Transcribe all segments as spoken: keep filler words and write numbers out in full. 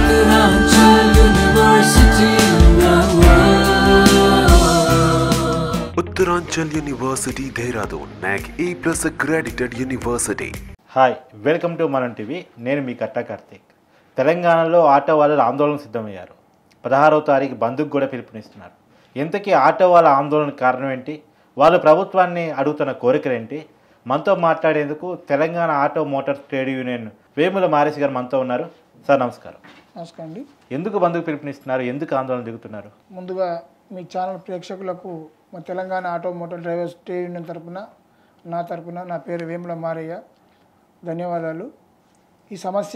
Uttaranchal University. Uttaranchal University, Dehradun, N A C A plus accredited university. Hi welcome to Manam TV. నేను మీ కట్టా కార్తీక్. తెలంగాణలో auto వాళ్ళు ఆందోళన సిద్ధమయ్యారు. పదహారవ తారీఖు బంద్కు కూడా పిలుపునిస్తున్నారు. ఇంతకీ ఆటో వాళ్ళ ఆందోళన కారణం ఏంటి? వాళ్ళు ప్రభుత్వాన్ని అడుగుతున్న కోరికలు ఏంటి? మనతో మాట్లాడేందుకు Telangana auto motors trade union Vemula Maresi గారు మనతో ఉన్నారు. సార్ నమస్కారం. నమస్కారం అండి. ఎందుకు బంద్కు పిలుపునిస్తున్నారు? ఎందుకు ఆందోళన దిగుతున్నారు? ముందుగా మీ ఛానల్ ప్రేక్షకులకు మా Telangana auto motor drivers trade union తరపున నా తరపున నా పేరు వేముల మారయ్య, ధన్యవాదాలు. ఈ సమస్య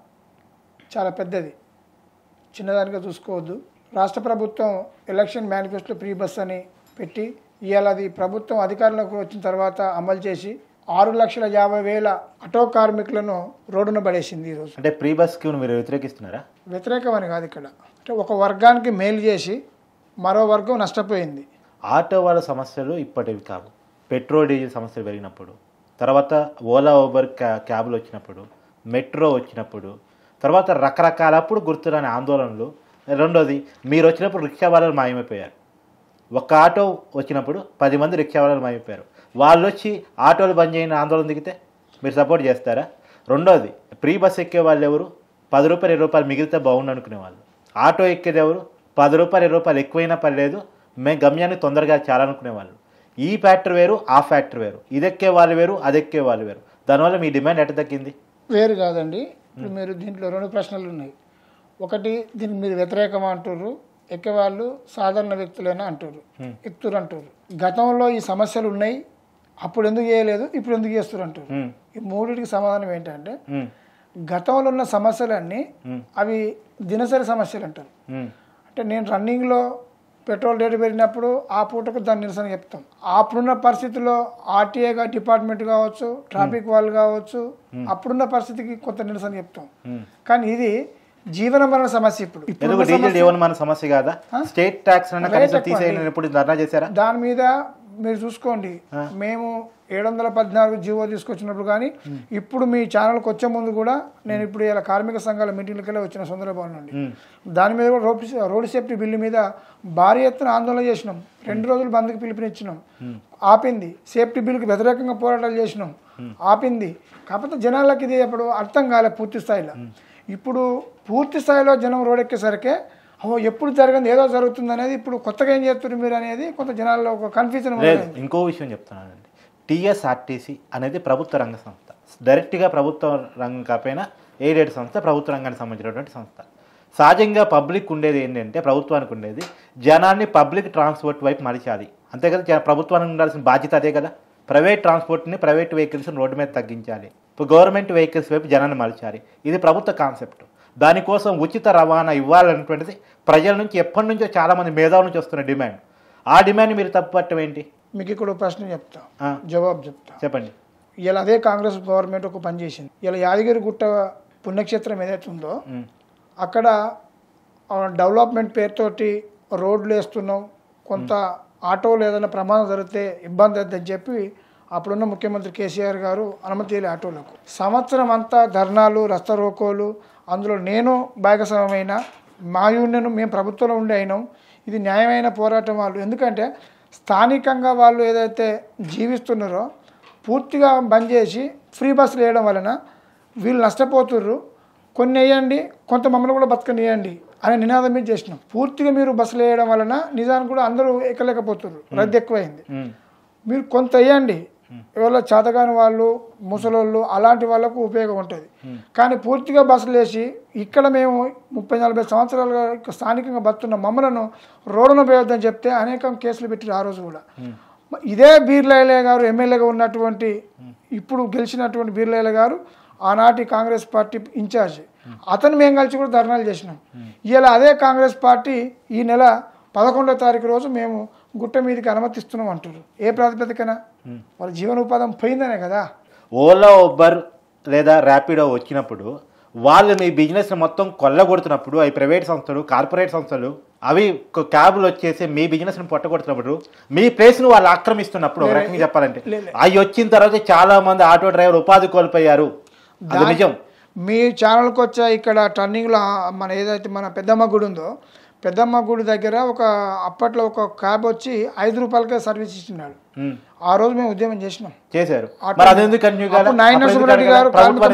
చాలా పెద్దది, చిన్నదానిగా చూసుకోవద్దు. రాష్ట్ర ప్రభుత్వం ఎలక్షన్ మేనిఫెస్టో ఫ్రీ బస్ అని పెట్టి ఇవాళ అది ప్రభుత్వం అధికారంలోకి వచ్చిన తర్వాత అమలు చేసి ఆరు లక్షల యాభై వేల ఆటో కార్మికులను రోడ్డున పడేసింది ఈరోజు. అంటే ఫ్రీ బస్కి మీరు వ్యతిరేకిస్తున్నారా? వ్యతిరేకం అని కాదు, ఇక్కడ అంటే ఒక వర్గానికి మేలు చేసి మరో వర్గం నష్టపోయింది. ఆటో వాళ్ళ సమస్యలు ఇప్పటివి కావు. పెట్రోల్ డీజిల్ సమస్యలు పెరిగినప్పుడు, తర్వాత ఓలా ఊబర్ క్యా క్యాబ్లు వచ్చినప్పుడు, మెట్రో వచ్చినప్పుడు, తర్వాత రకరకాలప్పుడు గుర్తురాని ఆందోళనలు. రెండోది, మీరు వచ్చినప్పుడు రిక్షా వాళ్ళు మాయమైపోయారు. ఒక్క ఆటో వచ్చినప్పుడు పది మంది రిక్షా వాళ్ళు మాయమైపోయారు. వాళ్ళు వచ్చి ఆటోలు బంద్ చేయని ఆందోళన దిగితే మీరు సపోర్ట్ చేస్తారా? రెండోది, ఫ్రీ బస్ ఎక్కే వాళ్ళు ఎవరు? పది రూపాయలు ఇరవై రూపాయలు మిగిలితే బాగుండు అనుకునేవాళ్ళు. ఆటో ఎక్కేది ఎవరు? పది రూపాయలు ఇరవై రూపాయలు ఎక్కువైనా పర్లేదు, మేము గమ్యాన్ని తొందరగా చాలనుకునేవాళ్ళు. ఈ ఫ్యాక్టరీ వేరు, ఆ ఫ్యాక్టరీ వేరు. ఇది ఎక్కే వాళ్ళు వేరు, అది ఎక్కే వాళ్ళు వేరు. దానివల్ల మీ డిమాండ్ ఎట్ట తగ్గింది? వేరు కాదండి. ఇప్పుడు మీరు దీంట్లో రెండు ప్రశ్నలు ఉన్నాయి. ఒకటి, దీనికి మీరు వ్యతిరేకమా అంటారు, ఎక్కేవాళ్ళు సాధారణ వ్యక్తులైనా అంటారు, ఎక్కుతురు అంటారు. గతంలో ఈ సమస్యలు ఉన్నాయి, అప్పుడు ఎందుకు చేయలేదు, ఇప్పుడు ఎందుకు చేస్తారు అంటారు. ఈ మూడింటికి సమాధానం ఏంటంటే, గతంలో ఉన్న సమస్యలన్నీ అవి దినసరి సమస్యలు అంటారు. అంటే నేను రన్నింగ్లో పెట్రోల్ రేటు పెరిగినప్పుడు ఆ పూటకు దాని నిరసన చెప్తాం. అప్పుడున్న పరిస్థితుల్లో ఆర్టీఏ డిపార్ట్మెంట్ కావచ్చు, ట్రాఫిక్ వాళ్ళు కావచ్చు, అప్పుడున్న పరిస్థితికి కొంత నిరసన చెప్తాం. కానీ ఇది జీవన మరణ సమస్య. ఇప్పుడు సమస్య కాదా? స్టేట్ ట్యాక్స్ చేశారా? దాని మీద మీరు చూసుకోండి. మేము ఏడు వందల పద్నాలుగు జీవో తీసుకొచ్చినప్పుడు కానీ ఇప్పుడు మీ ఛానల్కి వచ్చే ముందు కూడా నేను ఇప్పుడు ఇలా కార్మిక సంఘాల మీటింగ్లకి వెళ్ళి వచ్చిన సందర్భం నుండి దాని మీద కూడా రోడ్ రోడ్ సేఫ్టీ బిల్లు మీద భారీ ఎత్తున ఆందోళన చేసినాం. రెండు రోజులు బంద్కి పిలుపునిచ్చినాం, ఆపింది. సేఫ్టీ బిల్లుకి వ్యతిరేకంగా పోరాటాలు చేసినాం, ఆపింది. కాకపోతే జనాలకి ఇది అప్పుడు అర్థం కాలే పూర్తి స్థాయిలో. ఇప్పుడు పూర్తి స్థాయిలో జనం రోడ్డెక్కేసరికి ఓ ఎప్పుడు జరిగింది ఏదో జరుగుతుంది అనేది ఇప్పుడు కొత్తగా ఏం చేస్తున్నారు మీరు అనేది కొంత జనాల్లో ఒక కన్ఫ్యూజన్. ఇంకో విషయం చెప్తున్నానండి, టీఎస్ఆర్టీసీ అనేది ప్రభుత్వ రంగ సంస్థ. డైరెక్ట్గా ప్రభుత్వ రంగం కాకపోయినా ఎయిడెడ్ సంస్థ, ప్రభుత్వ రంగానికి సంబంధించినటువంటి సంస్థ. సహజంగా పబ్లిక్ ఉండేది ఏంటంటే, ప్రభుత్వానికి ఉండేది జనాన్ని పబ్లిక్ ట్రాన్స్పోర్ట్ వైపు మలిచాలి, అంతే కదా. ప్రభుత్వానికి ఉండాల్సిన బాధ్యత అదే కదా. ప్రైవేట్ ట్రాన్స్పోర్ట్ని, ప్రైవేట్ వెహికల్స్ని రోడ్డు మీద తగ్గించాలి, ఇప్పుడు గవర్నమెంట్ వెహికల్స్ వైపు జనాన్ని మలిచాలి. ఇది ప్రభుత్వ కాన్సెప్ట్. దానికోసం ఉచిత రవాణా ఇవ్వాలనేటువంటిది ప్రజల నుంచి ఎప్పటి నుంచో చాలామంది మేధావుల నుంచి వస్తున్న డిమాండ్. ఆ డిమాండ్ మీరు తప్పుపట్టడం ఏంటి? మీకు ఇక్కడ ప్రశ్న చెప్తా, జవాబు చెప్తా, చెప్పండి. ఇలా అదే కాంగ్రెస్ గవర్నమెంట్ ఒక పని చేసింది. ఇలా యాదగిరి గుట్ట పుణ్యక్షేత్రం ఏదైతే ఉందో అక్కడ డెవలప్మెంట్ పేరుతోటి రోడ్లు వేస్తున్నాం, కొంత ఆటోలు ఏదైనా ప్రమాదం జరిగితే ఇబ్బంది అవుతుందని చెప్పి అప్పుడున్న ముఖ్యమంత్రి కేసీఆర్ గారు అనుమతి ఆటోలకు. సంవత్సరం అంతా ధర్నాలు, రస్తా రోకోలు, అందులో నేను భాగస్వామైన మా యూనియన్ మేము ప్రభుత్వంలో ఉండి అయినాం. ఇది న్యాయమైన పోరాటం వాళ్ళు. ఎందుకంటే స్థానికంగా వాళ్ళు ఏదైతే జీవిస్తున్నారో పూర్తిగా బంద్ చేసి ఫ్రీ బస్సులు వేయడం వలన వీళ్ళు నష్టపోతుర్రు. కొన్ని వేయండి, కొంత మమ్మల్ని కూడా బతకనియండి అనే నినాదం మీద చేసినాం. పూర్తిగా మీరు బస్సులు వేయడం వలన నిజానికి కూడా అందరూ ఎక్కలేకపోతుర్రు, రద్దీ ఎక్కువైంది. మీరు కొంత వేయండి, ఎవరో చేతగాని వాళ్ళు, ముసలోళ్ళు, అలాంటి వాళ్ళకు ఉపయోగం ఉంటుంది. కానీ పూర్తిగా బస్సులు వేసి ఇక్కడ మేము ముప్పై నలభై సంవత్సరాలుగా స్థానికంగా బతున్న మమ్మలను రోడ్డున పోయొద్దని చెప్తే అనేక కేసులు పెట్టారు ఆ రోజు కూడా. ఇదే బీర్లయ్య గారు ఎమ్మెల్యేగా ఉన్నటువంటి, ఇప్పుడు గెలిచినటువంటి బీర్లయ్య గారు ఆనాటి కాంగ్రెస్ పార్టీ ఇన్ఛార్జ్, అతను మేము కలిసి కూడా ధర్నాలు చేసినాం. ఇలా అదే కాంగ్రెస్ పార్టీ ఈ నెల పదకొండో తారీఖు రోజు మేము గుట్ట మీదకి అనుమతిస్తున్నాం అంటారు. ఏ ప్రాతిపదికన? వాళ్ళ జీవనోపాధం పోయిందనే కదా. ఓలా ఉబర్ లేదా ర్యాపిడో వచ్చినప్పుడు వాళ్ళు మీ బిజినెస్ మొత్తం కొల్లగొడుతున్నప్పుడు, అవి ప్రైవేట్ సంస్థలు, కార్పొరేట్ సంస్థలు, అవి క్యాబులు వచ్చేసి మీ బిజినెస్ను పొట్టగొడుతున్నప్పుడు, మీ ప్లేస్ను వాళ్ళు ఆక్రమిస్తున్నప్పుడు, ఒక రకంగా చెప్పాలంటే అవి వచ్చిన తర్వాత చాలా మంది ఆటో డ్రైవర్ ఉపాధి కోల్పోయారు. అది నిజం. మీ ఛానల్కి వచ్చా ఇక్కడ టర్నింగ్లో మన ఏదైతే మన పెద్దమ్మ గుడి ఉందో పెద్దమ్మ గుడి దగ్గర ఒక అప్పట్లో ఒక క్యాబ్ వచ్చి ఐదు రూపాయలకే సర్వీస్ ఇచ్చినాడు. ఆ రోజు మేము ఉద్యమం చేసినాం చేశారు. నాయన నరసింహారెడ్డి గారు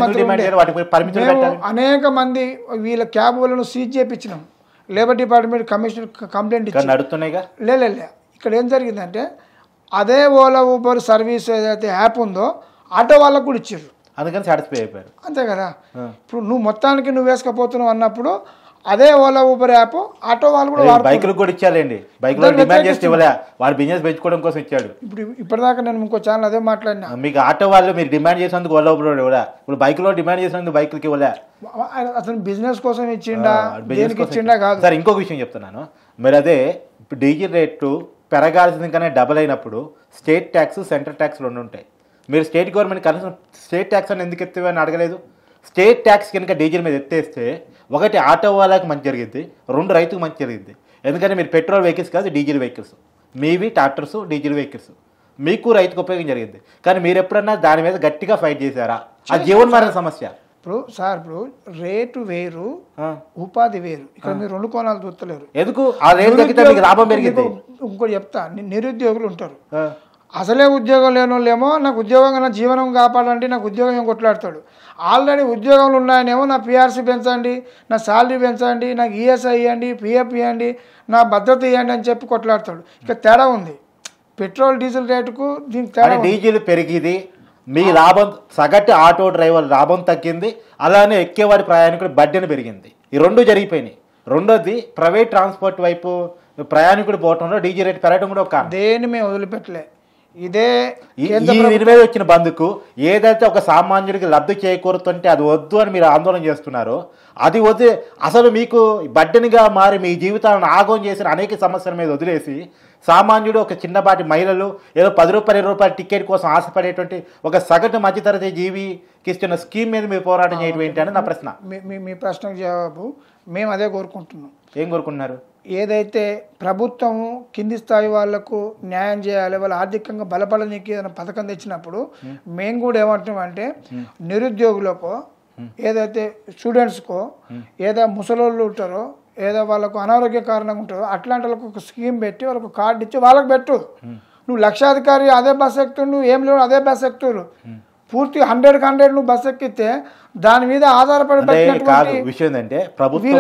అనేక మంది వీళ్ళ క్యాబ్ వాళ్ళను సీజ్ చేయించినాం. లేబర్ డిపార్ట్మెంట్ కమిషనర్ కంప్లైంట్ ఇచ్చి లే ఇక్కడ ఏం జరిగిందంటే అదే ఓలా ఊబర్ సర్వీస్ ఏదైతే యాప్ ఉందో ఆటో వాళ్ళకు కూడా ఇచ్చారు. అందుకని సాటిస్ఫై అయిపోయారు. అంతే కదా. ఇప్పుడు నువ్వు మొత్తానికి నువ్వు వేసుకపోతున్నావు అన్నప్పుడు అదే ఓలా ఊబర్ యాప్ ఆటో వాళ్ళు కూడా బైకులు కూడా ఇచ్చారండి. బైకులు డిమాండ్ చేస్తే ఇవ్వలే, వాడు బిజినెస్ పెంచుకోవడం కోసం ఇచ్చాడు. ఇప్పుడు ఇప్పటిదాకా నేను ఇంకో ఛానల్ అదే మాట్లాడినా. మీకు ఆటో వాళ్ళు మీరు డిమాండ్ చేసినందుకు ఓలా ఊబర్ ఇవ్వలే, ఇప్పుడు బైకులో డిమాండ్ చేసినందుకు బైకులకి ఇవ్వలే. అతను బిజినెస్ కోసం ఇచ్చిండా దేనికి ఇచ్చిండా కాదు. సార్ ఇంకొక విషయం చెప్తున్నాను. మరి అదే డీజిల్ రేటు పెరగాల్సింది కానీ డబల్ అయినప్పుడు స్టేట్ ట్యాక్స్ సెంట్రల్ ట్యాక్స్ రెండు ఉంటాయి. మీరు స్టేట్ గవర్నమెంట్ కనీసం స్టేట్ ట్యాక్స్ అని ఎందుకు ఎత్తివని అడగలేదు. స్టేట్ ట్యాక్స్ కనుక డీజిల్ మీద ఎత్తేస్తే ఒకటి ఆటో వాళ్ళకి మంచి జరిగింది, రెండు రైతుకు మంచి జరిగింది. ఎందుకంటే మీరు పెట్రోల్ వెహికల్స్ కాదు డీజిల్ వెహికల్స్, మీవి ట్రాక్టర్స్ డీజిల్ వెహికల్స్, మీకు రైతుకు ఉపయోగం జరిగింది. కానీ మీరు ఎప్పుడన్నా దాని మీద గట్టిగా ఫైట్ చేశారా? ఆ జీవనమరణ సమస్య. ఇప్పుడు సార్ ఇప్పుడు రేటు వేరు ఉపాధి వేరు, ఇక్కడ మీరు రెండు కోణాలు చూస్తలేరు. ఎందుకు ఆ రేటు తగ్గితే మీకు లాభం పెరిగింది. ఇంకోటి చెప్తా, నిరుద్యోగులు ఉంటారు, అసలే ఉద్యోగం లేని వాళ్ళేమో నాకు ఉద్యోగంగా నా జీవనం కాపాడండి, నాకు ఉద్యోగం ఏం కొట్లాడతాడు. ఆల్రెడీ ఉద్యోగంలో ఉన్నాయనేమో నా పిఆర్సీ పెంచండి, నా శాలరీ పెంచండి, నాకు ఈఎస్ఐ ఇవ్వండి, పిఎఫ్ ఇవ్వండి, నా భద్రత ఇవ్వండి అని చెప్పి కొట్లాడతాడు. ఇక తేడా ఉంది పెట్రోల్ డీజిల్ రేటుకు దీనికి తేడా. డీజిల్ పెరిగింది, మీ లాభం సగటు ఆటో డ్రైవర్ లాభం తగ్గింది, అలానే ఎక్కేవాడి ప్రయాణికుడు బడ్డెను పెరిగింది. ఈ రెండు జరిగిపోయినాయి. రెండోది ప్రైవేట్ ట్రాన్స్పోర్ట్ వైపు ప్రయాణికుడు పోవటంలో డీజిల్ రేటు పెరగడం కూడా ఒక దేని మేము వదిలిపెట్టలే. ఇదే ఈ నిర్ణయం వచ్చిన బందుకు ఏదైతే ఒక సామాన్యుడికి లబ్ధి చేకూరుతుంటే అది వద్దు అని మీరు ఆందోళన చేస్తున్నారో అది వద్దు. అసలు మీకు బడ్డనిగా మారి మీ జీవితాలను ఆగం చేసిన అనేక సమస్యల మీద వదిలేసి సామాన్యుడు ఒక చిన్నపాటి మహిళలు ఏదో పది రూపాయలు ఇరవై రూపాయల టికెట్ కోసం ఆశపడేటువంటి ఒక సగటు మధ్యతరగతి జీవికి ఇస్తున్న స్కీమ్ మీద మీరు పోరాటం చేయడం ఏంటి అని నా ప్రశ్న. మీ ప్రశ్నకు జవాబు మేము అదే కోరుకుంటున్నాం. ఏం కోరుకుంటున్నారు? ఏదైతే ప్రభుత్వం కింది స్థాయి వాళ్లకు న్యాయం చేయాలి, వాళ్ళు ఆర్థికంగా బలపడనీకి ఏదైనా పథకం తెచ్చినప్పుడు మేము కూడా ఏమంటున్నాం అంటే నిరుద్యోగులకు ఏదైతే స్టూడెంట్స్కో ఏదో ముసలోళ్ళు ఉంటారో ఏదో వాళ్ళకు అనారోగ్య కారణంగా ఉంటారో అట్లాంటి వాళ్ళకు ఒక స్కీమ్ పెట్టి వాళ్ళకు కార్డు ఇచ్చి వాళ్ళకి పెట్టు. నువ్వు లక్షాధికారి అదే బస్ ఎక్కుతావు, నువ్వు ఏం లేవు అదే బస్ ఎక్కుతారు, పూర్తి హండ్రెడ్ హండ్రెడ్ నువ్వు బస్ ఎక్కితే దాని మీద ఆధారపడి కాదు. విషయం ఏంటంటే ప్రభుత్వం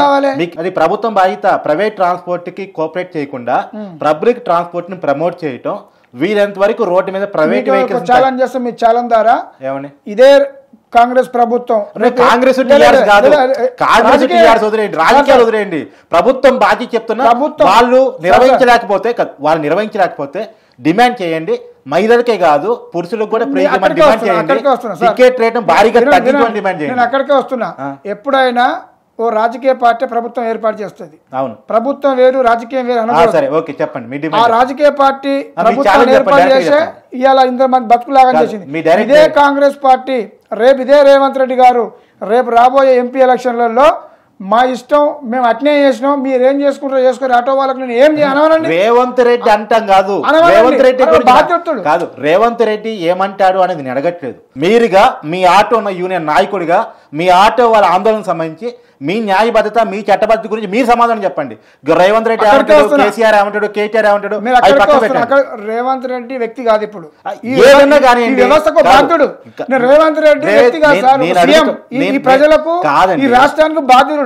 అది ప్రభుత్వం బాధ్యత. ప్రైవేట్ ట్రాన్స్పోర్ట్ కి కోఆపరేట్ చేయకుండా పబ్లిక్ ట్రాన్స్పోర్ట్ ని ప్రమోట్ చేయటం, వీరంత వరకు రోడ్డు మీద ప్రైవేట్ వెహికల్స్ ఛాలెంజ్ చేస్తాం. మీ ఛాలెంజ్ ద్వారా ఏమని ఇదే కాంగ్రెస్ ప్రభుత్వం కాంగ్రెస్ కాదు కాంగ్రెస్ టీఆర్ఎస్ వదిలేయండి, రాజకీయాలు వదిలేయండి. ప్రభుత్వం బాధ్యత చెప్తున్నా వాళ్ళు నిర్వహించలేకపోతే వాళ్ళు నిర్వహించలేకపోతే డిమాండ్ చేయండి. మహిళలకే కాదు పురుషులకు కూడా డిమాండ్ చేయండి. టికెట్ రేట్ భారీగా తగ్గించమని డిమాండ్ చేయండి. నేను అక్కడికే వస్తున్నా. ఎప్పుడైనా ఓ రాజకీయ పార్టీ ప్రభుత్వం ఏర్పాటు చేస్తుంది. అవును, ప్రభుత్వం వేరు రాజకీయం వేరు అనగా సరే ఓకే చెప్పండి. ఆ రాజకీయ పార్టీ ప్రభుత్వం ఏర్పాటు చేసే ఇవాళ ఇంతమంది బతుకులాగా చేసింది ఇదే కాంగ్రెస్ పార్టీ. రేపు ఇదే రేవంత్ రెడ్డి గారు రేపు రాబోయే ఎంపీ ఎలక్షన్లలో మా ఇష్టం మేము అట్నే చేసినాం, మీరు ఏం చేసుకుంటారో చేసుకుని ఆటో వాళ్ళకి నేను ఏం చేయను. రేవంత్ రెడ్డి అంటాం కాదు, రేవంత్ రెడ్డి కాదు, రేవంత్ రెడ్డి ఏమంటాడు అనేది నేను అడగట్లేదు. మీరుగా మీ ఆటో యూనియన్ నాయకుడిగా మీ ఆటో వాళ్ళ ఆందోళన సంబంధించి మీ న్యాయబద్ధత మీ చట్టబద్ధత గురించి మీరు సమాధానం చెప్పండి. రేవంత్ రెడ్డి ఏమంటాడు, కేసీఆర్ ఏమంటాడు, కేటీఆర్ ఏమంటాడు? రేవంత్ రెడ్డి వ్యక్తి కాదు, ఇప్పుడు ఏదన్నా కానీ వ్యవస్థకు బాధ్యుడు రేవంత్ రెడ్డి వ్యక్తి కాదు, ఈ ప్రజలకు ఈ రాష్ట్రానికి బాధ్యుడు.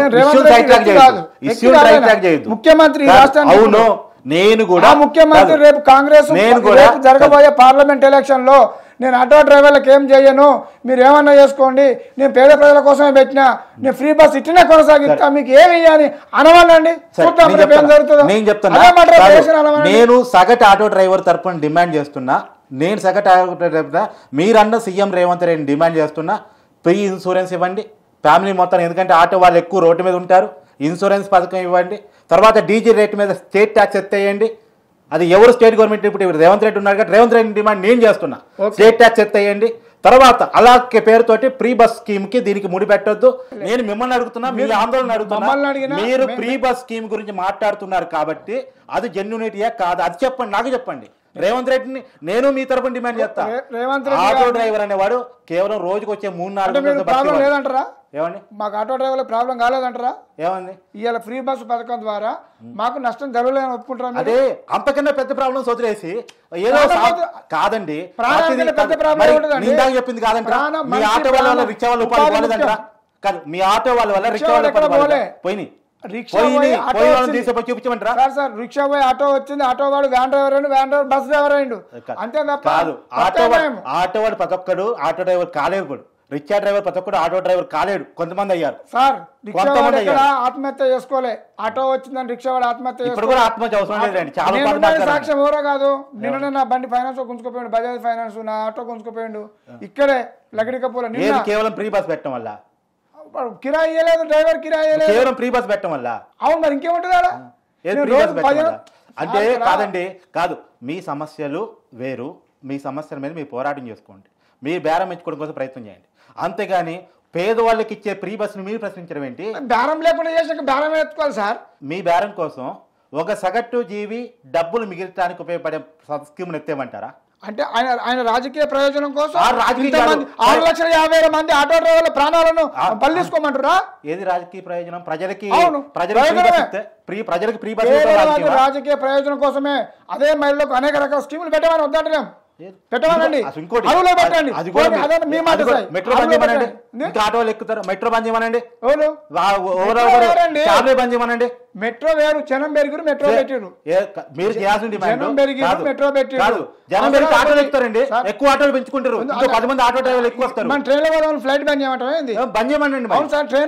ముఖ్యమంత్రి అవును, నేను కూడా ముఖ్యమంత్రి రేపు కాంగ్రెస్ నేను కూడా జరగబోయే పార్లమెంట్ ఎలక్షన్ లో నేను ఆటో డ్రైవర్లకు ఏం చేయను, మీరు ఏమన్నా చేసుకోండి, నేను పేద ప్రజల కోసమే పెట్టినా, నేను ఫ్రీ బస్ ఇట్లనే కొనసాగిస్తా, మీకు ఏమి ఇవ్వాలి అనవాలండి. నేను చెప్తున్నా, నేను సగటు ఆటో డ్రైవర్ తరఫున డిమాండ్ చేస్తున్నా. నేను సగటు ఆటో డ్రైవర్ మీరన్న సీఎం రేవంత్ రెడ్డిని డిమాండ్ చేస్తున్నా. ఫ్రీ ఇన్సూరెన్స్ ఇవ్వండి ఫ్యామిలీ మొత్తం, ఎందుకంటే ఆటో వాళ్ళు ఎక్కువ రోడ్డు మీద ఉంటారు. ఇన్సూరెన్స్ పథకం ఇవ్వండి. తర్వాత డీజిల్ రేటు మీద స్టేట్ ట్యాక్స్ ఎత్తేయండి. అది ఎవరు స్టేట్ గవర్నమెంట్ ఇప్పుడు రేవంత్ రెడ్డి ఉన్నారు కదా, రేవంత్ రెడ్డి డిమాండ్ నేను చేస్తున్నా. స్టేట్ ట్యాక్స్ ఎత్తేయండి. తర్వాత అలాగే పేరుతోటి ప్రీ బస్ స్కీమ్ కి దీనికి ముడి పెట్టొద్దు. నేను మిమ్మల్ని అడుగుతున్నా, మీ ఆందోళన అడుగుతున్నా. మీరు ప్రీ బస్ స్కీమ్ గురించి మాట్లాడుతున్నారు కాబట్టి అది జెన్యూనిటీయా కాదు అది చెప్పండి, నాకు చెప్పండి. రేవంత్ రెడ్డిని నేను మీ తరపున డిమాండ్ చేస్తా. రేవంత్ రెడ్డి ఆటో డ్రైవర్ అనేవాడు కేవలం రోజుకి వచ్చే మూడు నాలుగు ప్రాబ్లం లేదంటారా? ఏమండి మాకు ఆటో డ్రైవర్ల ప్రాబ్లం కాలేదంటారా? ఏమండి ఇవాళ ఫ్రీ బస్సు పథకం ద్వారా మాకు నష్టం జరగలేదని ఒప్పుకుంటారా? అదే అంతకన్నా పెద్ద ప్రాబ్లమ్స్ వదిలేసి ఏదో కాదండి చెప్పింది కాదంటారా? మీ ఆటో వాళ్ళ వల్ల రిక్షా వాళ్ళు ఉపాధి పోలేదంటారా? కాదు, మీ ఆటో వాళ్ళ వల్ల రిక్షా వాళ్ళు పోయినాయి. చూపించమంటారా? సార్ రిక్షా పోయి ఆటో వచ్చింది, ఆటో వాడు వ్యాన్ డ్రైవర్ అయ్యిండు, వ్యాన్ డ్రైవర్ బస్ డ్రైవర్ అయ్యిండు, అంతే తప్ప కాదు. ఆటో ఆటో వాడు ప్రతి ఒక్కడు ఆటో డ్రైవర్ కాలేడు, కూడా రిక్షా డ్రైవర్ ప్రతి ఒక్కడు ఆటో డ్రైవర్ కాలేడు, కొంతమంది అయ్యారు. సార్ ఆత్మహత్య చేసుకోలే, ఆటో వచ్చిందని రిక్షా వాడు ఆత్మహత్య ఇప్పుడు కూడా ఆత్మహత్య అవసరం లేదండి. చాలా సాక్ష్యం ఎవరో కాదు, నిన్న నా బండి ఫైనాన్స్ గుంజుకుపోయాడు, బజాజ్ ఫైనాన్స్ నా ఆటో గుంజుకుపోయాడు ఇక్కడే లగడికపోలే. కేవలం ఫ్రీ బస్ పెట్టడం వల్ల కిరాయి ఇవ్వలేదు, డ్రైవర్ కిరాయి ఇవ్వలేదు, కేవలం ఫ్రీ బస్ పెట్టడం వల్ల. అవును, మరి ఇంకేముంటుంది ఆడ? అంటే కాదండి, కాదు, మీ సమస్యలు వేరు, మీ సమస్యల మీద మీరు పోరాటం చేసుకోండి, మీరు బేరం ఇచ్చుకోవడం కోసం ప్రయత్నం చేయండి, అంతేగాని పేదవాళ్ళకి ఇచ్చే ఫ్రీ బస్సును మీరు ప్రశ్నించడం ఏంటి? బేరం లేకుండా చేసాక బేరం ఎత్తుకోవాలి సార్. మీ బేరం కోసం ఒక సగటు జీవి డబ్బులు మిగిల్చడానికి ఉపయోగపడే స్కీమ్ను ఎత్తేమంటారా? అంటే ఆయన ఆయన రాజకీయ ప్రయోజనం కోసం రాజకీయ ఆరు లక్షల యాభై వేల మంది ఆటో డ్రైవర్ల ప్రాణాలను బలి తీసుకోమంటారా? ఏది రాజకీయ ప్రయోజనం? ప్రజలకి ప్రజలకి రాజకీయ ప్రయోజనం కోసమే అదే మహిళలకు అనేక రకాల స్కీములు పెట్టమని వద్దంటున్నాం. పెట్టమనండి, మెట్రో బంద్ చేయమనండి, ఇంకా ఆటోలు ఎక్కుతారు, మెట్రో బంద్ చేయమనండి, బంద్ చేయమనండి. మెట్రో వేరు, జనం పెరిగిరు, మెట్రో పెట్టారు. మీరు చేయాల్సిన జనం పెరిగిరు, మెట్రో పెట్టారు. జనం పెరిగి ఆటోలు ఎక్కుతారండి, ఎక్కువ ఆటోలు పెంచుకుంటారు, ఇంకో పది మంది ఆటో డ్రైవర్లు ఎక్కువ వస్తారు. మన ట్రైన్ లో ఫ్లైట్ బంద్ చేయమంటారా? బంద్ చేయమనండి. ట్రైన్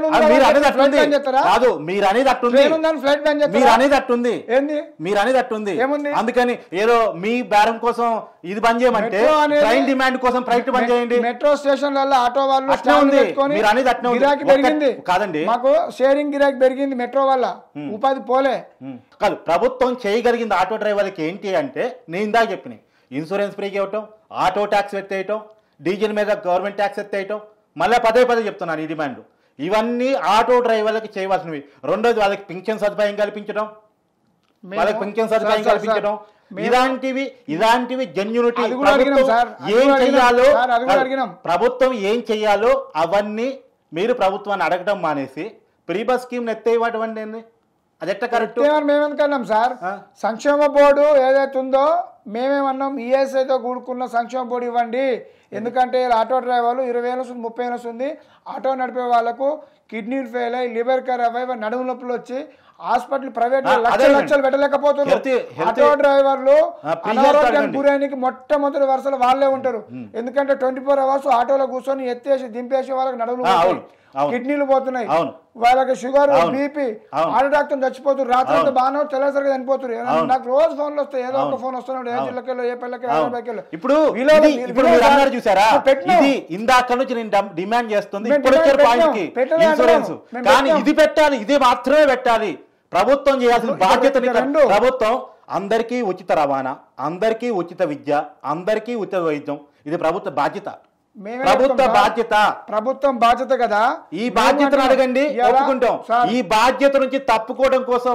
కాదు, మీరు అనేది అట్టుంది, ఫ్లైట్ బంద్ చేస్తారు, మీరు అనేది అట్టుంది, ఏంది మీరు అనేది అట్టుంది. అందుకని ఏదో మీ బేరం కోసం ఇది బంద్ చేయమంటే ట్రైన్ డిమాండ్ కోసం ఫ్లైట్ బంద్ చేయండి. మెట్రో స్టేషన్లలో ఆటో వాళ్ళు అట్లా ఉంది, మీరు అనేది అట్లా గిరాకీ పెరిగింది. కాదండి, మాకు షేరింగ్ గిరాకీ పెరిగింది మెట్రో వల్ల, ఉపాధి పోలే. కాదు, ప్రభుత్వం చేయగలిగింది ఆటో డ్రైవర్లకి ఏంటి అంటే నేను ఇందాక చెప్పిన ఇన్సూరెన్స్ ఫ్రీకి ఇవ్వటం, ఆటో ట్యాక్స్ ఎత్తేయటం, డీజిల్ మీద గవర్నమెంట్ ట్యాక్స్ ఎత్తేయటం, మళ్ళీ పదే పదే చెప్తున్నాను ఈ డిమాండ్, ఇవన్నీ ఆటో డ్రైవర్లకి చేయవలసినవి. రెండోది వాళ్ళకి పింఛన్ సదుపాయం కల్పించడం, వాళ్ళకి పింఛన్ సదుపాయం కల్పించడం, ఇలాంటివి ఇలాంటివి జెన్యూనిటీ ఏం చెయ్యాలో ప్రభుత్వం ఏం చెయ్యాలో అవన్నీ మీరు ప్రభుత్వాన్ని అడగడం మానేసి ప్రీ బస్ స్కీమ్ ఎత్తేయటం అది ఎట్లా కరెక్ట్? మేమేమనుకున్నాం సార్, సంక్షేమ బోర్డు ఏదైతే ఉందో మేమేమన్నాం, ఈఎస్ఐతో కూడుకున్న సంక్షేమ బోర్డు ఇవ్వండి, ఎందుకంటే ఆటో డ్రైవర్లు ఇరవై వేలు వస్తుంది, ముప్పై వేలు వస్తుంది, ఆటో నడిపే వాళ్ళకు కిడ్నీలు ఫెయిల్ అయ్యి లివర్ కేర్ అవ్వ నడుము నొప్పులు వచ్చి హాస్పిటల్ ప్రైవేట్ లక్షలు లక్షలు పెట్టలేకపోతున్నారు. ఆటో డ్రైవర్లు అనారోగ్యానికి గురైనకి మొట్టమొదటి వరుసలో వాళ్ళే ఉంటారు, ఎందుకంటే ట్వంటీ ఫోర్ అవర్స్ ఆటోలో కూర్చొని ఎత్తేసి దింపేసి వాళ్ళకి నడుములు కిడ్నీలు పోతున్నాయి, వాళ్ళకి షుగర్ బీపీ హార్ట్ అటాక్ తో చచ్చిపోతున్నారు, రాత్రి అంతా బాగా తెల్లసరిగా చనిపోతున్నారు. నాకు రోజు ఫోన్లు వస్తాయి, ఏదో ఒక ఫోన్ వస్తున్నాడు, ఏ జిల్లాకెళ్ళో ఏ పల్లెకెళ్ళో. ఇప్పుడు చూసారా, ఇది ఇందాక నుంచి నేను డిమాండ్ చేస్తుంది ఇన్సూరెన్స్, కానీ ఇది పెట్టాలి, ఇది మాత్రమే పెట్టాలి. ప్రభుత్వం చేయాల్సిన బాధ్యత, ప్రభుత్వం అందరికీ ఉచిత రవాణా, అందరికీ ఉచిత విద్య, అందరికీ ఉచిత వైద్యం, ఇది ప్రభుత్వ బాధ్యత, ప్రభుత్వ బాధ్యత, ప్రభుత్వం బాధ్యత కదా. ఈ బాధ్యతను అడగండి, ఒప్పుకుంటాం. ఈ బాధ్యత నుంచి తప్పుకోవడం కోసం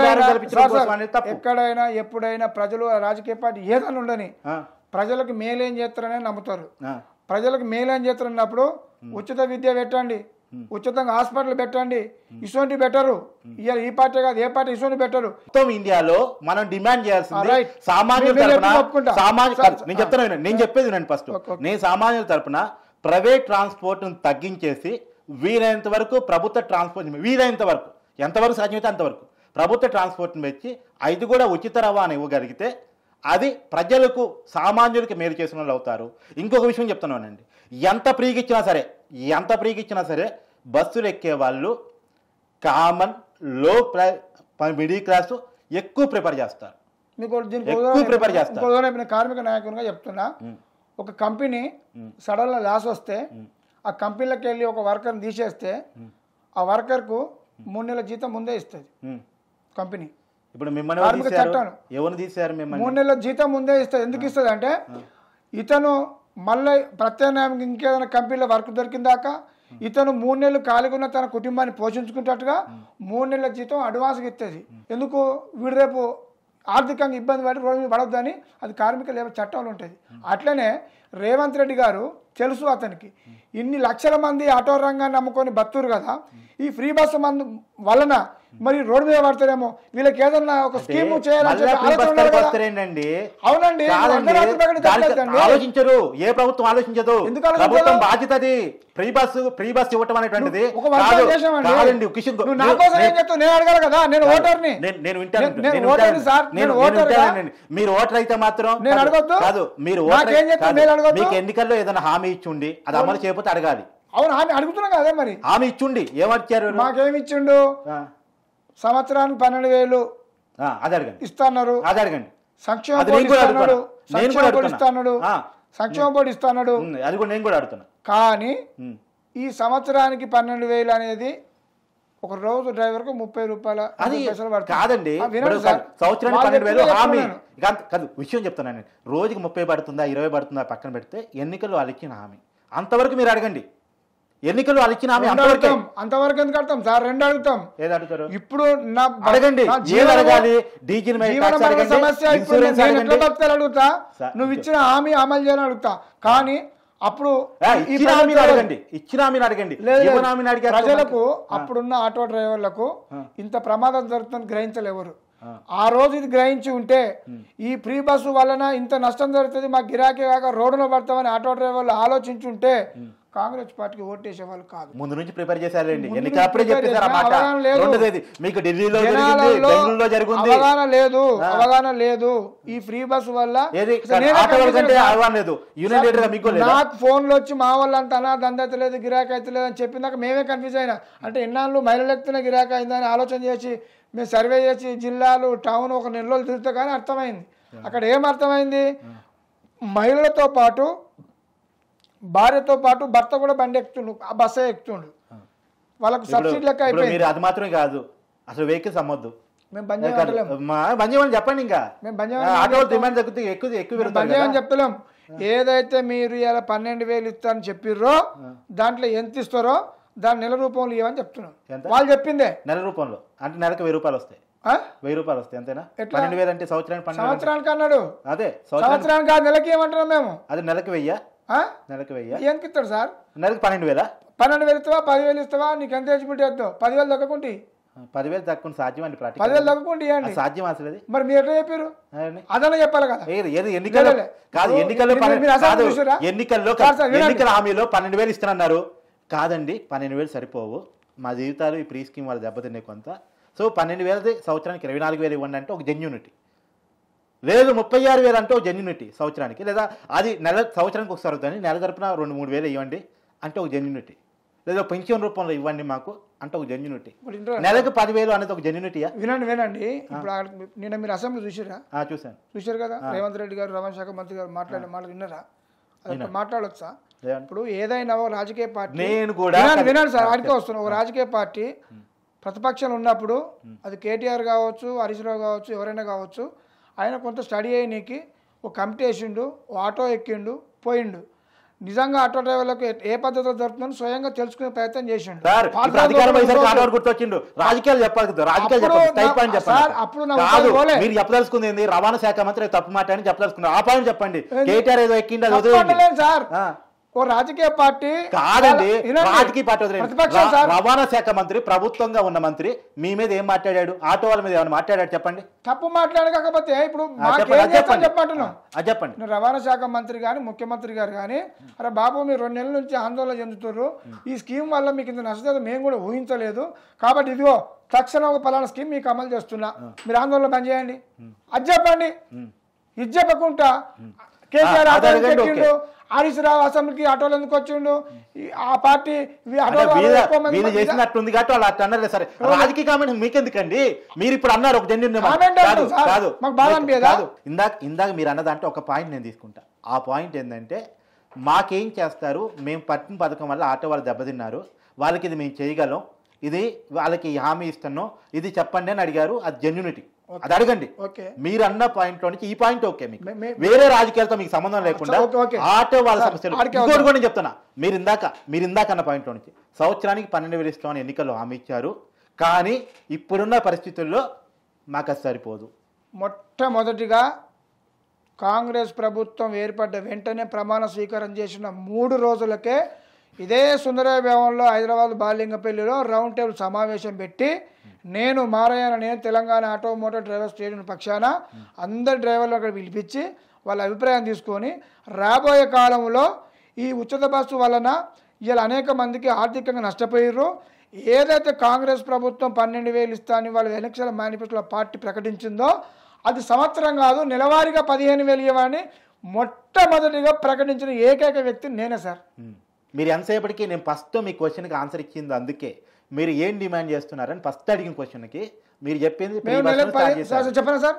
ఎక్కడైనా ఎప్పుడైనా ప్రజలు రాజకీయ పార్టీ ఏదైనా ఉండని ప్రజలకు మేలేం చేస్తారనే నమ్ముతారు. ప్రజలకు మేలేం చేస్తారన్నప్పుడు ఉచిత విద్య పెట్టండి, ఉచితంగా హాస్పిటల్ పెట్టండి, ఇటువంటి బెటరు. ఇవాళ ఈ పార్టీ కాదు, ఏ పార్టీ ఇటువంటి బెటరు. మొత్తం ఇండియాలో మనం డిమాండ్ చేయాల్సింది సామాన్యుల తరపున, నేను చెప్తాను, నేను చెప్పేది నేను ఫస్ట్, నేను సామాన్యుల తరపున ప్రైవేట్ ట్రాన్స్పోర్ట్ తగ్గించేసి వీలైనంత వరకు ప్రభుత్వ ట్రాన్స్పోర్ట్, వీలైనంత వరకు ఎంతవరకు సాధ్యమైతే అంతవరకు ప్రభుత్వ ట్రాన్స్పోర్ట్ని పెంచి అది కూడా ఉచిత రవాణా ఇవ్వగలిగితే అది ప్రజలకు సామాన్యులకి మేలు చేసిన వాళ్ళు అవుతారు. ఇంకొక విషయం చెప్తున్నానండి, ఎంత ఫ్రీగా ఇచ్చినా సరే ఎంత ఫ్రీగా ఇచ్చినా సరే బస్సులు ఎక్కే వాళ్ళు కామన్ లో మిడిల్ క్లాస్ ఎక్కువ ప్రిఫర్ చేస్తారు, ఎక్కువ ప్రిఫర్ చేస్తారు. కార్మిక నాయకునిగా చెప్తున్నా, ఒక కంపెనీ సడన్ లాస్ వస్తే ఆ కంపెనీలోకి వెళ్ళి ఒక వర్కర్ని తీసేస్తే ఆ వర్కర్కు మూడు నెలల జీతం ముందే ఇస్తుంది కంపెనీ. ఇప్పుడు మిమ్మల్ని చట్టం ఎవరు తీసారు? మూడు నెలల జీతం ముందే ఇస్తుంది. ఎందుకు ఇస్తుంది అంటే ఇతను మళ్ళీ ప్రత్యామ్నాయం ఇంకేదైనా కంపెనీలో వర్క్ దొరికిందాక ఇతను మూడు నెలలు ఖాళీగా ఉన్న తన కుటుంబాన్ని పోషించుకునేటట్టుగా మూడు నెలల జీతం అడ్వాన్స్గా ఇస్తుంది. ఎందుకు వీడు రేపు ఆర్థికంగా ఇబ్బంది పడి రోడ్డు మీద పడొద్దని అది కార్మిక లేబర్ చట్టంలో ఉంటుంది. అట్లనే రేవంత్ రెడ్డి గారు తెలుసు అతనికి ఇన్ని లక్షల మంది ఆటో రంగాన్ని నమ్ముకొని బతురు కదా, ఈ ఫ్రీ బస్సు మందు వలన మరి రోడ్డు మీద పడతారేమో, వీళ్ళకి ఏదన్నా ఒక స్కీమ్ చేయాలని చెప్పి ఆలోచన ఉన్నారు కదా. అవునండి, ఆలోచించరు, ఏ ప్రభుత్వం ఆలోచించదు. ఎందుకు ప్రభుత్వం బాధ్యత అది. ఫ్రీ బస్ ఫ్రీ బస్ ఇవ్వటం అనేటువంటిది ఒక వర్గం చేసామండి. కిషన్ నువ్వు నా కోసం ఏం చెప్తావు? నేను అడగాలి కదా, నేను ఓటర్ని. నేను వింటాను. నేను ఓటర్ని సార్, నేను ఓటర్. మీరు ఓటర్ అయితే మాత్రం నేను అడగొద్దు కాదు, మీరు నాకేం చెప్తాను? నేను అడగొద్దు. మీకు ఎన్నికల్లో ఏదైనా హామీ ఇచ్చుండి అది అమలు చేయకపోతే అడగాలి. అవును, హామీ అడుగుతున్నాం కదా. మరి హామీ ఇచ్చుండి ఏమర్చారు? మాకేమి ఇచ్చిండు? సంవత్సరానికి పన్నెండు వేలు అది అడగండి, ఇస్తాన్నారు. అది అడగండి. సంక్షేమ బోర్డు ఇస్తాడు, సంక్షేమ బోర్డు ఇస్తాడు, సంక్షేమ బోర్డు ఇస్తాడు. అది కూడా నేను కూడా అడుగుతున్నా. కానీ ఈ సంవత్సరానికి పన్నెండు వేలు అనేది ఒక రోజు డ్రైవర్ కు ముప్పై రూపాయల అది కాదండి. సంవత్సరానికి పన్నెండు వేలు హామీ కాదు. విషయం చెప్తున్నాను నేను. రోజుకి ముప్పై పడుతుందా ఇరవై పడుతుందా పక్కన పెడితే ఎన్నికల్లో వాళ్ళు ఇచ్చిన హామీ అంతవరకు మీరు అడగండి. ఎన్నికలు వాళ్ళు ఇచ్చిన హామీ అంతవరకు అంతవరకు ఎందుకు అడుగుతాం సార్? రెండు అడుగుతాం. ఏది అడుగుతారు? ఇప్పుడు నా అడగండి, ఏది అడగాలి? డీజిల్ సమస్య ఇప్పుడు నేను ఎట్లా బతకాలి అడుగుతా, నువ్వు ఇచ్చిన హామీ అమలు చేయాలని అడుగుతా. కానీ అప్పుడు ఇచ్చిన హామీని అడగండి, ఇచ్చిన హామీని అడగండి. ప్రజలకు అప్పుడున్న ఆటో డ్రైవర్లకు ఇంత ప్రమాదం జరుగుతుందని గ్రహించలేవరు. ఆ రోజు ఇది గ్రహించి ఉంటే ఈ ఫ్రీ బస్సు వలన ఇంత నష్టం జరుగుతుంది, మా గిరాకీ కాక రోడ్డులో పడతామని ఆటో డ్రైవర్లు ఆలోచించుంటే కాంగ్రెస్ పార్టీకి ఓటేసే వాళ్ళు కాదు. ముందు నుంచి ప్రిపేర్ చేశారండి. ఎన్నికలు అప్పుడే చెప్పేశారు మాట. రెండోది మీకు ఢిల్లీలో జరిగింది, బెంగళూరులో జరిగింది. అవగాహన లేదు, అవగాహన లేదు. ఈ ఫ్రీ బస్ వల్ల నాకు ఫోన్లు వచ్చి మా వాళ్ళంతా అనా దందత లేదు, గిరాకీ అయితే లేదని చెప్పినాక మేమే కన్ఫ్యూజ్ అయినా. అంటే ఎన్నాళ్ళు మహిళలు ఎత్తున గిరాకీ అయిందని ఆలోచన చేసి మేము సర్వే చేసి జిల్లాలు టౌన్ ఒక నెల రోజులు తిరుగుతా కానీ అర్థమైంది. అక్కడ ఏం అర్థమైంది? మహిళలతో పాటు భార్యతో పాటు భర్త కూడా బండి ఎక్కుతుండు, ఆ బస్సే ఎక్కుతుండు. వాళ్ళకు సబ్సిడీ లెక్క అయిపోయింది. అది మాత్రమే కాదు, అసలు వెహికల్స్ అమ్మొద్దు. మేము బంద్ చేయమని చెప్పండి. ఇంకా మేము బంద్ చేయమని చెప్తలేం. ఏదైతే మీరు ఇలా పన్నెండు వేలు ఇస్తారని చెప్పిర్రో దాంట్లో ఎంత ఇస్తారో దాని నెల రూపంలో ఇవ్వని చెప్తున్నాం. వాళ్ళు చెప్పిందే నెల రూపంలో. అంటే నెలకు వెయ్యి రూపాయలు వస్తాయి. వెయ్యి రూపాయలు వస్తాయి అంతేనా? పన్నెండు వేలు అంటే సంవత్సరానికి సంవత్సరానికి అన్నాడు. అదే సంవత్సరానికి కాదు, నెలకి ఏమంటున్నాం మేము. అది నెలకు వెయ్యా? నెలకు వెయ్యా? ఎంత ఇస్తాడు సార్? నెలకు పన్నెండు వేలా? పన్నెండు వేలు ఇస్తావా, పదివేలు ఇస్తావా? నీకు ఎంత ఎలిజిబిలిటీ వద్దు. పదివేలు తగ్గకుంటే పదివేలు తక్కువ సాధ్యం అండి. పదివేలు తగ్గకుంటే ఇవ్వండి. సాధ్యం అసలు అది. మరి మీరు ఎట్లా చెప్పారు? అదన్నా చెప్పాలి కదా. ఏది ఎన్నికల్లో కాదు, ఎన్నికల్లో ఎన్నికల్లో ఎన్నికల హామీలో పన్నెండు వేలు ఇస్తున్నారు కాదండి. పన్నెండు వేలు సరిపోవు, మా జీవితాలు ఈ ప్రీ స్కీమ్ వాళ్ళు దెబ్బతిన్నాయి కొంత. సో పన్నెండు వేలది సంవత్సరానికి ఇరవై నాలుగు వేలు ఇవ్వండి అంటే ఒక జెన్యూనిటీ. లేదు ముప్పై ఆరు వేలు అంటే ఒక జెన్యూనిటీ సంవత్సరానికి. లేదా అది నెల సంవత్సరానికి ఒకసారి అవుతుంది, నెల తరపున రెండు మూడు వేలు ఇవ్వండి అంటే ఒక జెన్యూనిటీ. లేదా పెన్షన్ రూపంలో ఇవ్వండి మాకు అంటే ఒక జెన్యూనిటీ. నెలకు పదివేలు అనేది ఒక జెన్యూనిటీయా? వినండి వినండి. ఇప్పుడు నిన్న మీరు అసెంబ్లీ చూసారా? చూసాను. చూసారు కదా, రేవంత్ రెడ్డి గారు రవాణా శాఖ మంత్రి గారు మాట్లాడిన మాటలు విన్నారా? అది మాట్లాడొచ్చా? ఇప్పుడు ఏదైనా రాజకీయ పార్టీ నేను కూడా వినండి సార్, వాడికే వస్తున్నాను. ఒక రాజకీయ పార్టీ ప్రతిపక్షాలు ఉన్నప్పుడు అది కేటీఆర్ కావచ్చు, హరీష్ రావు కావచ్చు, ఎవరైనా కావచ్చు, ఆయన కొంత స్టడీ అయ్యనికి ఒక కమిటీ వేసిండు, ఓ ఆటో ఎక్కిండు, పోయిండు. నిజంగా ఆటో డ్రైవర్లకు ఏ పద్ధతిలో జరుగుతుందని స్వయంగా తెలుసుకునే ప్రయత్నం చేసిండు. మీరు చెప్పదలుచుకుంది ఏంది? రవాణా శాఖ మంత్రి తప్పు మాట అని చెప్పదలుచుకున్నారు. ఆ పాయింట్ చెప్పండి. కేటీఆర్ ఏదో ఎక్కిండి సార్. ఓ రాజకీయ పార్టీ కాదండి, రాజకీయ పార్టీ రవాణా శాఖ మంత్రి, ప్రభుత్వంగా ఉన్న మంత్రి మీ మీద ఏం మాట్లాడాడు? ఆటో వాళ్ళ మీద ఏమైనా మాట్లాడాడు చెప్పండి. తప్పు మాట్లాడకపోతే ఇప్పుడు చెప్పంటున్నాం. చెప్పండి. రవాణా శాఖ మంత్రి కానీ ముఖ్యమంత్రి గారు కానీ, అరే బాబు మీరు రెండు నెలల నుంచి ఆందోళన చెందుతున్నారు, ఈ స్కీమ్ వల్ల మీకు ఇంత నష్టం మేము కూడా ఊహించలేదు, కాబట్టి ఇదిగో తక్షణం ఒక పలానా స్కీమ్ మీకు అమలు చేస్తున్నా, మీరు ఆందోళన బంద్ చేయండి అది చెప్పండి. ఇది చెప్పకుండా కేసీఆర్ ఆటో హరీష్ రావు అసెంబ్లీకి ఆటోలు ఎందుకు వచ్చిండు? ఆ పార్టీ చేసినట్టుంది కాబట్టి వాళ్ళు అట్లా అన్నారు. సరే, రాజకీయ కామెంట్ మీకెందుకండి? మీరు ఇప్పుడు అన్నారు ఒక జెన్యూన్ కాదు. ఇందాక ఇందాక మీరు అన్నదంటే ఒక పాయింట్ నేను తీసుకుంటా. ఆ పాయింట్ ఏంటంటే మాకేం చేస్తారు, మేము పట్టిన పథకం వల్ల ఆటో వాళ్ళు దెబ్బతిన్నారు, వాళ్ళకి ఇది మేము చేయగలం, ఇది వాళ్ళకి హామీ ఇస్తున్నాం, ఇది చెప్పండి అని అడిగారు. అది జెన్యూనిటీ, అది అడగండి. మీరు అన్న పాయింట్ లో నుంచి ఈ పాయింట్ ఓకే, మీకు వేరే రాజకీయాలతో మీకు సంబంధం లేకుండా ఆటో వాళ్ళ సమస్యలు. ఇంకోటి కూడా నేను చెప్తున్నా, మీరు ఇందాక మీరు ఇందాక అన్న పాయింట్ లో నుంచి సంవత్సరానికి పన్నెండు వేలు ఇస్తామని ఎన్నికల్లో హామీ ఇచ్చారు, కానీ ఇప్పుడున్న పరిస్థితుల్లో మాకు అది సరిపోదు, మొట్టమొదటిగా కాంగ్రెస్ ప్రభుత్వం ఏర్పడ్డ వెంటనే ప్రమాణ స్వీకారం చేసిన మూడు రోజులకే ఇదే సుందరయ్య భవన్లో హైదరాబాద్ బాలింగపల్లిలో రౌండ్ టేబుల్ సమావేశం పెట్టి నేను మారయ్యన నేను Telangana auto motor drivers union పక్షాన అందరి డ్రైవర్లు అక్కడ పిలిపించి వాళ్ళ అభిప్రాయం తీసుకొని రాబోయే కాలంలో ఈ ఉచిత బస్సు వలన ఇలా అనేక మందికి ఆర్థికంగా నష్టపోయారు. ఏదైతే కాంగ్రెస్ ప్రభుత్వం పన్నెండు వేలు ఇస్తానని వాళ్ళ ఎలక్షన్ల మేనిఫెస్టోలో పార్టీ ప్రకటించిందో అది సంవత్సరం కాదు నెలవారీగా పదిహేను వేలు ఇవ్వని మొట్టమొదటిగా ప్రకటించిన ఏకైక వ్యక్తి నేనే సార్. మీరు ఎంతసేపటికి నేను ఫస్ట్ మీ క్వశ్చన్కి ఆన్సర్ ఇచ్చింది అందుకే మీరు ఏం డిమాండ్ చేస్తున్నారని ఫస్ట్ అడిగిన క్వశ్చన్కి మీరు చెప్పింది చెప్పనా సార్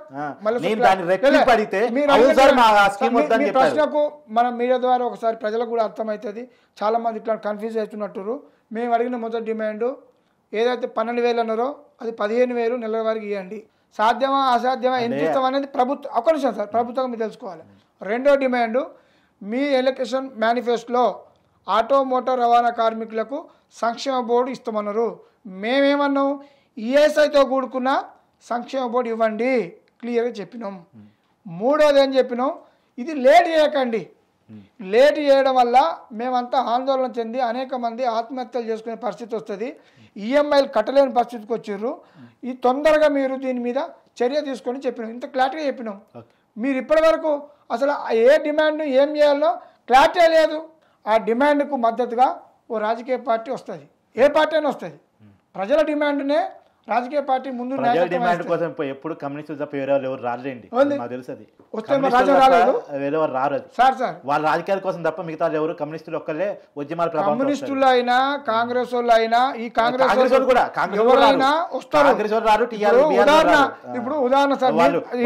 ప్రశ్నకు మన మీడియా ద్వారా ఒకసారి ప్రజలకు కూడా అర్థమవుతుంది. చాలా మంది ఇట్లా కన్ఫ్యూజ్ అవుతున్నట్టు. మేము అడిగిన మొదటి డిమాండ్ ఏదైతే పన్నెండు వేలు అన్నారో అది పదిహేను వేలు నెలల వరకు ఇవ్వండి. సాధ్యమా అసాధ్యమా ఎంత ఇస్తాం అనేది ప్రభుత్వం ఒక నిమిషం సార్ ప్రభుత్వం మీరు తెలుసుకోవాలి. రెండో డిమాండ్ మీ ఎలక్షన్ మేనిఫెస్టోలో ఆటో మోటార్ రవాణా కార్మికులకు సంక్షేమ బోర్డు ఇస్తామన్నారు. మేమేమన్నాం ఈఎస్ఐతో కూడుకున్న సంక్షేమ బోర్డు ఇవ్వండి క్లియర్గా చెప్పినాం. మూడోది ఏం చెప్పినాం ఇది లేట్ చేయకండి. లేట్ చేయడం వల్ల మేమంతా ఆందోళన చెంది అనేక మంది ఆత్మహత్యలు చేసుకునే పరిస్థితి వస్తుంది. ఈఎంఐలు కట్టలేని పరిస్థితికి వచ్చారు. ఈ తొందరగా మీరు దీని మీద చర్య తీసుకొని చెప్పినాం. ఇంత క్లారిటీగా చెప్పినాం. మీరు ఇప్పటి వరకు అసలు ఏ డిమాండ్ ఏం చేయాలో క్లారిటీ లేదు. ఆ డిమాండ్కు మద్దతుగా ఓ రాజకీయ పార్టీ వస్తుంది. ఏ పార్టీ అయినా వస్తుంది. ప్రజల డిమాండ్నే రాజకీయ పార్టీ ముందు డిమాండ్ కోసం ఎప్పుడు కమ్యూనిస్టులు తప్ప వేరే వాళ్ళు ఎవరు రాలేండి. నాకు తెలుసు అది వేరే వారు రారు. సార్ సార్ వాళ్ళ రాజకీయాల కోసం తప్ప మిగతా ఎవరు కమ్యూనిస్టులు ఒక్కలే ఉద్యమాల కమ్యూనిస్టులు అయినా కాంగ్రెస్ వాళ్ళు అయినా ఈ కాంగ్రెస్ కూడా ఎవరైనా వస్తారు. ఉదాహరణ ఇప్పుడు ఉదాహరణ సార్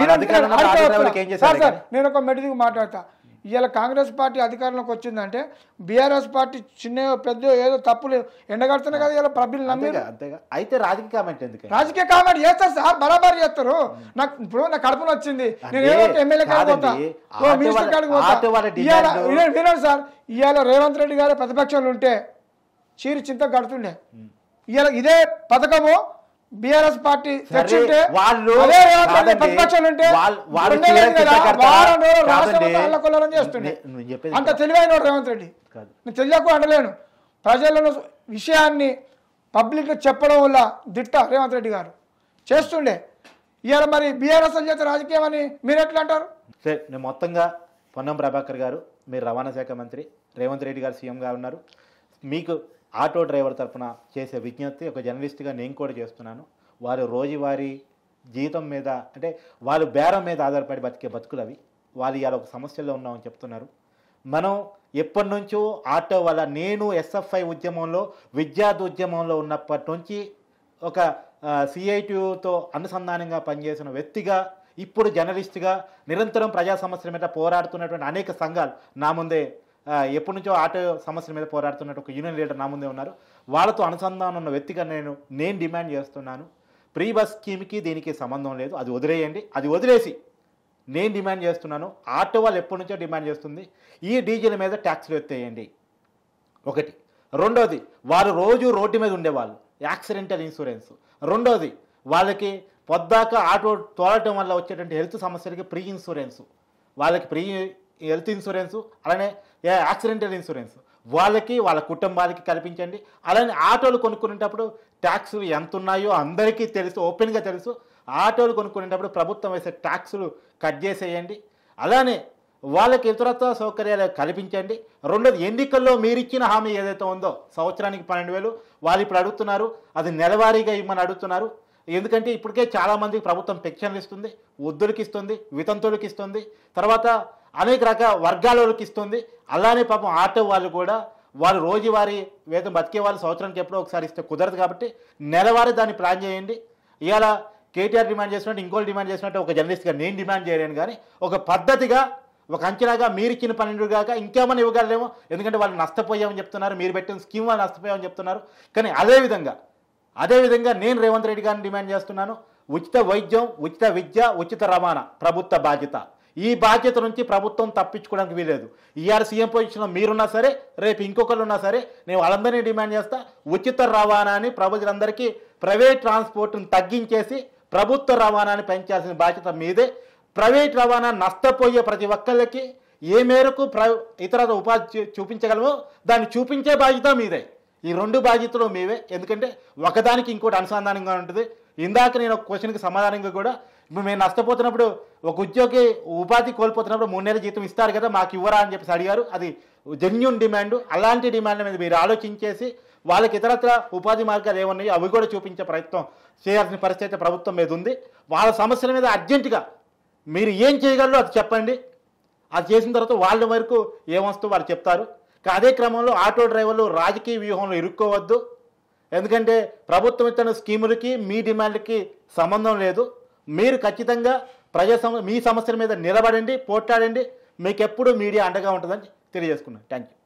సార్ నేను ఒక మెడికి మాట్లాడతా. ఇవాళ కాంగ్రెస్ పార్టీ అధికారంలోకి వచ్చిందంటే బీఆర్ఎస్ పార్టీ చిన్న పెద్ద ఏదో తప్పులు ఎండగడుతున్నా కదా ఇలా ప్రజలు నమ్మారు. అయితే రాజకీయ కామెంట్ ఎందుకు రాజకీయ కామెంట్ చేస్తారు సార్ బరాబర్ చేస్తారు. నాకు ఇప్పుడు నా కడుపున వచ్చింది నేను ఏదో ఎమ్మెల్యే కాడికి పోతా మినిస్టర్ కాడికి పోతా. వినండి సార్ ఇవాళ రేవంత్ రెడ్డి గారు ప్రతిపక్షంలో ఉంటే చీరి చింత కడుతుండే. ఇవాళ ఇదే పథకము బీఆర్ఎస్ పార్టీ తెచ్చుంటే ప్రతిపక్షాలుంటే చేస్తుండే. అంత తెలివైన రేవంత్ రెడ్డి. నేను తెలియకు అనలేను. ప్రజలను విషయాన్ని పబ్లిక్గా చెప్పడం వల్ల దిట్ట రేవంత్ రెడ్డి గారు చేస్తుండే. ఇవాళ మరి బీఆర్ఎస్ చేత రాజకీయం అని మీరు ఎట్లా అంటారు? సరే నేను మొత్తంగా పొన్నం ప్రభాకర్ గారు మీరు రవాణా శాఖ మంత్రి, రేవంత్ రెడ్డి గారు సీఎంగా ఉన్నారు. మీకు ఆటో డ్రైవర్ తరఫున చేసే విజ్ఞప్తి ఒక జర్నలిస్ట్గా నేను కూడా చేస్తున్నాను. వారు రోజువారీ జీతం మీద అంటే వాళ్ళు బేరం మీద ఆధారపడి బతికే బతుకులు అవి. వాళ్ళు ఇవాళ ఒక సమస్యలో ఉన్నామని చెప్తున్నారు. మనం ఎప్పటి నుంచో ఆటో వల్ల నేను ఎస్ఎఫ్ఐ ఉద్యమంలో విద్యార్థి ఉద్యమంలో ఉన్నప్పటి నుంచి ఒక సిఐటియుతో అనుసంధానంగా పనిచేసిన వ్యక్తిగా ఇప్పుడు జర్నలిస్ట్గా నిరంతరం ప్రజా సమస్యల మీద పోరాడుతున్నటువంటి అనేక సంఘాలు నా ముందే ఎప్పటి నుంచో ఆటో సమస్యల మీద పోరాడుతున్నట్టు ఒక యూనియన్ లీడర్ నా ముందే ఉన్నారు. వాళ్ళతో అనుసంధానం ఉన్న వ్యక్తిగా నేను నేను డిమాండ్ చేస్తున్నాను. ప్రీ బస్ స్కీమ్కి దీనికి సంబంధం లేదు, అది వదిలేయండి. అది వదిలేసి నేను డిమాండ్ చేస్తున్నాను. ఆటో వాళ్ళు ఎప్పటి నుంచో డిమాండ్ చేస్తుంది ఈ డీజిల్ మీద ట్యాక్స్లు ఎత్తేయండి ఒకటి. రెండోది వారు రోజు రోడ్డు మీద ఉండేవాళ్ళు యాక్సిడెంటల్ ఇన్సూరెన్స్. రెండోది వాళ్ళకి పొద్దాక ఆటో తోలటం వల్ల వచ్చేటువంటి హెల్త్ సమస్యలకి ప్రీ ఇన్సూరెన్స్, వాళ్ళకి ప్రీ హెల్త్ ఇన్సూరెన్సు అలానే యాక్సిడెంటల్ ఇన్సూరెన్స్ వాళ్ళకి వాళ్ళ కుటుంబాలకి కల్పించండి. అలానే ఆటోలు కొనుక్కునేటప్పుడు ట్యాక్సులు ఎంత ఉన్నాయో అందరికీ తెలుసు, ఓపెన్గా తెలుసు. ఆటోలు కొనుక్కునేటప్పుడు ప్రభుత్వం వేసే ట్యాక్సులు కట్ చేసేయండి. అలానే వాళ్ళకి ఇతరత్వ సౌకర్యాలు కల్పించండి. రెండోది ఎన్నికల్లో మీరిచ్చిన హామీ ఏదైతే ఉందో సంవత్సరానికి పన్నెండు వేలు వాళ్ళు ఇప్పుడు అడుగుతున్నారు, అది నెలవారీగా ఇమ్మని అడుగుతున్నారు. ఎందుకంటే ఇప్పటికే చాలామందికి ప్రభుత్వం పెన్షన్లు ఇస్తుంది, వృద్ధులకి ఇస్తుంది, వితంతువులకి ఇస్తుంది, తర్వాత అనేక రకాల వర్గాలకి ఇస్తుంది. అలానే పాపం ఆటో వాళ్ళు కూడా వాళ్ళు రోజువారీ వేతనం బతికే వాళ్ళు సంవత్సరానికి ఎప్పుడో ఒకసారి ఇస్తే కుదరదు కాబట్టి నెలవారీ దాన్ని ప్లాన్ చేయండి. ఇవాళ కేటీఆర్ డిమాండ్ చేసినట్టు ఇంకోటి డిమాండ్ చేసినట్టు ఒక జర్నలిస్ట్గా నేను డిమాండ్ చేయలేను, కానీ ఒక పద్ధతిగా ఒక అంచనాగా మీరు ఇచ్చిన పన్నెండు కాక ఇంకేమైనా ఇవ్వగలరేమో. ఎందుకంటే వాళ్ళు నష్టపోయామని చెప్తున్నారు, మీరు పెట్టిన స్కీమ్ వాళ్ళు నష్టపోయామని చెప్తున్నారు. కానీ అదేవిధంగా అదేవిధంగా నేను రేవంత్ రెడ్డి గారిని డిమాండ్ చేస్తున్నాను. ఉచిత వైద్యం, ఉచిత విద్య, ఉచిత రవాణా ప్రభుత్వ బాధ్యత. ఈ బాధ్యత నుంచి ప్రభుత్వం తప్పించుకోవడానికి వీలేదు. ఈఆర్ సీఎం పొజిషన్లో మీరున్నా సరే, రేపు ఇంకొకరు ఉన్నా సరే, నేను వాళ్ళందరినీ డిమాండ్ చేస్తా ఉచిత రవాణాని ప్రజలందరికీ ప్రైవేట్ ట్రాన్స్పోర్ట్ని తగ్గించేసి ప్రభుత్వ రవాణాని పెంచాల్సిన బాధ్యత మీదే. ప్రైవేట్ రవాణా నష్టపోయే ప్రతి ఒక్కళ్ళకి ఏ మేరకు ప్ర ఇతర ఉపాధి చూ- చూపించగలమో దాన్ని చూపించే బాధ్యత మీదే. ఈ రెండు బాధ్యతలు మీవే. ఎందుకంటే ఒకదానికి ఇంకోటి అనుసంధానంగా ఉంటుంది. ఇందాక నేను ఒక క్వశ్చన్కి సమాధానంగా కూడా ఇప్పుడు మేము నష్టపోతున్నప్పుడు ఒక ఉద్యోగి ఉపాధి కోల్పోతున్నప్పుడు మూడు నెలల జీతం ఇస్తారు కదా, మాకు ఇవ్వరా అని చెప్పేసి అడిగారు. అది జెన్యూన్ డిమాండ్. అలాంటి డిమాండ్ మీద మీరు ఆలోచించేసి వాళ్ళకి ఇతరత్ర ఉపాధి మార్గాలు ఏమున్నాయో అవి కూడా చూపించే ప్రయత్నం చేయాల్సిన పరిస్థితి ప్రభుత్వం మీద ఉంది. వాళ్ళ సమస్యల మీద అర్జెంటుగా మీరు ఏం చేయగలరో అది చెప్పండి. అది చేసిన తర్వాత వాళ్ళ వరకు ఏమొస్తుందో వాళ్ళు చెప్తారు. అదే క్రమంలో ఆటో డ్రైవర్లు రాజకీయ వ్యూహంలో ఇరుక్కోవద్దు. ఎందుకంటే ప్రభుత్వం ఇచ్చిన స్కీములకి మీ డిమాండ్లకి సంబంధం లేదు. మీరు ఖచ్చితంగా ప్రజా సమ మీ సమస్యల మీద నిలబడండి, పోట్లాడండి. మీకు ఎప్పుడు మీడియా అండగా ఉంటుందని తెలియజేసుకున్నాను. Thank you.